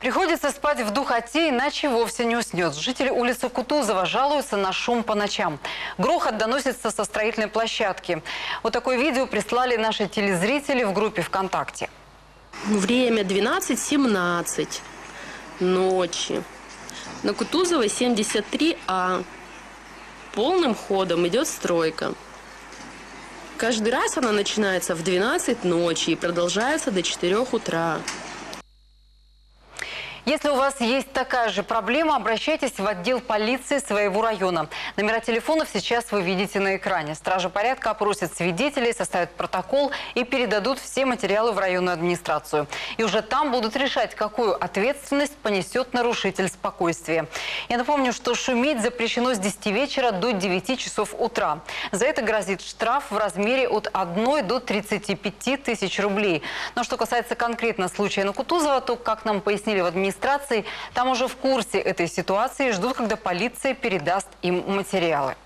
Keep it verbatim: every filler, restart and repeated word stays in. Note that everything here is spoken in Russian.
Приходится спать в духоте, иначе вовсе не уснет. Жители улицы Кутузова жалуются на шум по ночам. Грохот доносится со строительной площадки. Вот такое видео прислали наши телезрители в группе ВКонтакте. Время двенадцать семнадцать ночи. На Кутузова семьдесят три А. Полным ходом идет стройка. Каждый раз она начинается в двенадцать ночи и продолжается до четырёх утра. Если у вас есть такая же проблема, обращайтесь в отдел полиции своего района. Номера телефонов сейчас вы видите на экране. Стражи порядка опросят свидетелей, составят протокол и передадут все материалы в районную администрацию. И уже там будут решать, какую ответственность понесет нарушитель спокойствия. Я напомню, что шуметь запрещено с десяти вечера до девяти часов утра. За это грозит штраф в размере от одной до тридцати пяти тысяч рублей. Но что касается конкретно случая на Кутузова, то, как нам пояснили в администрации, там уже в курсе этой ситуации и ждут, когда полиция передаст им материалы.